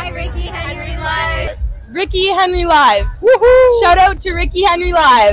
Ricky Henry Live. Ricky Henry Live. Woohoo! Shout out to Ricky Henry Live.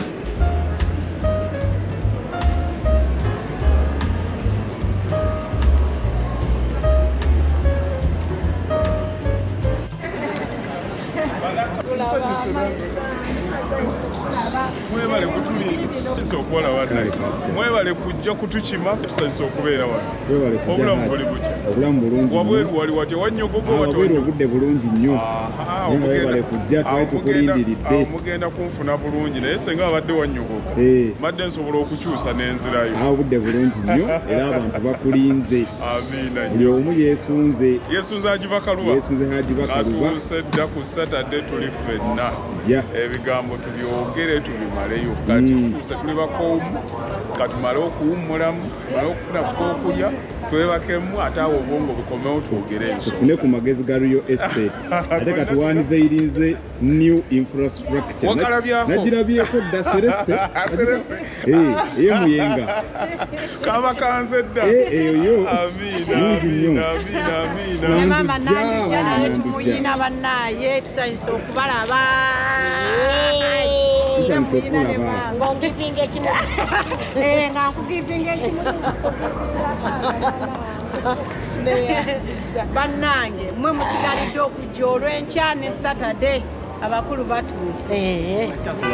Mwebale kutuliisa okukola wano. Mwebale kujja kutukima tusanyusa okubeera wano. Obulamu buli butya. Obulamu bulungi. Wabweru wali watya wannyogogo watya. Wabweru obudde bulungi nnyo. Mwebale kujja twali tukulindiridde. Mugenda kunfuna bulungi naye senga abadde wannyogogo. Madde nsobola okukyusa n'enzirayo. Obudde bulungi nnyo era abantu bakulinze. Amiina. Buli omu yeesunze. Yeesunze Haji Bakaluba. Yeesunze Haji Bakaluba. Atuuse dda ku Saturday tuli ffenna. Ebigambo tubyogere tubimaleyo kati tutuuse tuli bakoomu katumale okuwummulamu tumale okufuna bwokulya twebakemu ate awo obwongo bukomewo twogere ensonga tufune ku magezi ga Royal Estate ate kati wanveirinze new infrastructure nagirabyeko dda Celeste eyo muyenga kaba kanze dda eyoyo amiina amiina mama nanjja tumuyina bannaye tusanyusa okubalaba tusanyusa okulaba Ngongipinga ekimu. nga nkugipinga ekimu bannange mmwe musigalidde okujja olw'enkya ne Saturday abakulu batuuse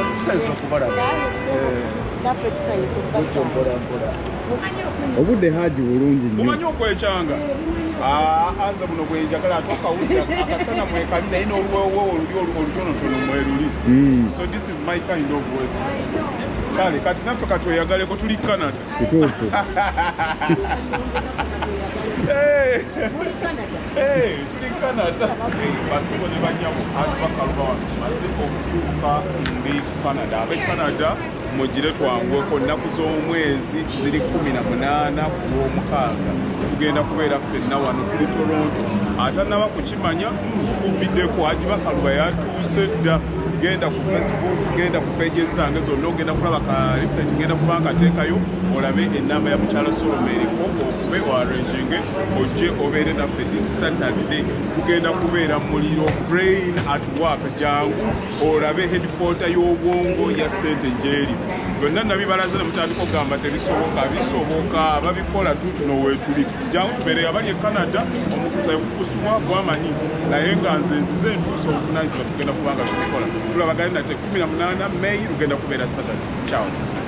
obudde Haji bulungi nnyo omanyi okwekyanga anza buno bwenjagala atokawulira akasana mwekali naye n'olwewo oluli olutonotono mweruli so this is my kind of way kale kati naffe katweyagaleko tuli Canada kituufu tuli Canada basibo ne banyabo Haji Bakaluba masiko okutuuka ndi Canada ab'e Canada mugire twangweko nnaku z'omwezi ziri 18 ku Lwomukaaga tugenda kubeera ffenna wano tuli Toronto atannaba kukimanya tufumbiddeku Haji Bakaluba yatuuse dda genda ku Facebook genda ku pages zange zonna ogenda kulaba ka reflect genda kubanga ateekayo olabe ennamba ya mukyala Solomon eriko okube oarranginge ojje obeere naffe this Saturday tugenda kubeera muliro brain at work jangu olabe headquarter y'obwongo ya ssente gyeri byonna nabibalaze ne mutandika okugamba tebisoboka bisoboka ababikola tutuno weetuli jangu tubeere abali e Canada omukisa okukusumwa gwamanyi naye nga nze nzize entuusa obuvunaanyizibwa tugenda kubanga tubikola tulabagane nate 18 May lugenda kubeera Saturday. Ciao.